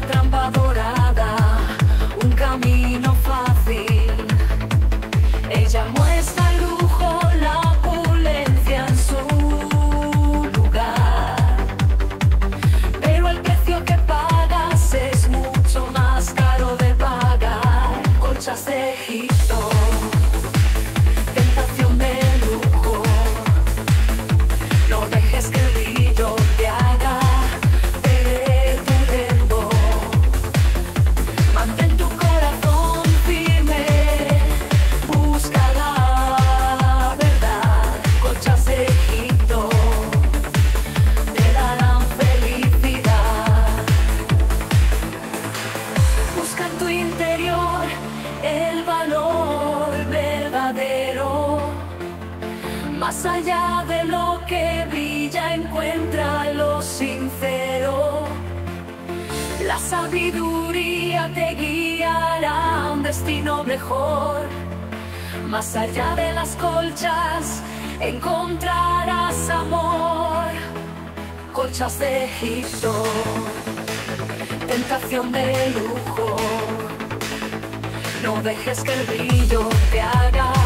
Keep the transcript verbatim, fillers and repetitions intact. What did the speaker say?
trampa dorada, un camino fácil. Ella muestra el lujo, la opulencia en su lugar, pero el precio que pagas es mucho más caro de pagar. Colchas de Egipto, tentación de lujo. No dejes que el brillo te haga perder tu rumbo. Mantén tu corazón firme, busca la verdad. Colchas de Egipto te darán felicidad. Busca en tu interior el valor verdadero. Más allá de lo que brilla, encuentra lo sincero. La sabiduría te guiará a un destino mejor. Más allá de las colchas, encontrarás amor. Colchas de Egipto, tentación de lujo. No dejes que el brillo te haga